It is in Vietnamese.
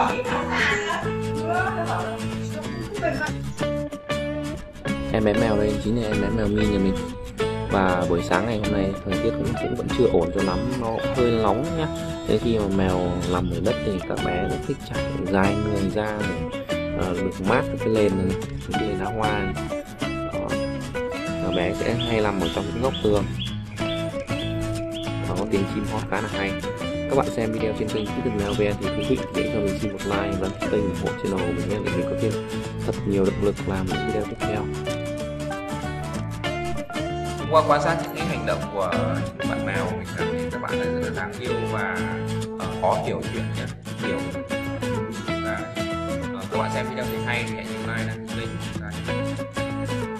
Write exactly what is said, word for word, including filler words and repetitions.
Em bé mèo đây chính là em bé mèo Min nhà mình. Và buổi sáng ngày hôm nay thời tiết cũng, cũng vẫn chưa ổn cho lắm, nó hơi nóng nhá. Thế khi mà mèo nằm ở đất thì các bé rất thích trải dài người ra để uh, được mát cái nền này, cái nền đá hoa này. Đó. Các bé sẽ hay nằm ở trong những góc tường. Và có tiếng chim hót khá là hay. Các bạn xem video trên kênh Kỹ thuật Mèo Ve thì quý vị hãy cho mình xin một like và kênh ủng hộ channel của mình nhé, để mình có thêm thật nhiều động lực làm những video tiếp theo. Qua quan sát những cái hành động của những bạn mèo, mình cảm thấy các bạn rất là đáng yêu và uh, khó hiểu chuyện nhé, hiểu. Và uh, các bạn xem video thấy hay thì hãy nhấn like, đăng ký kênh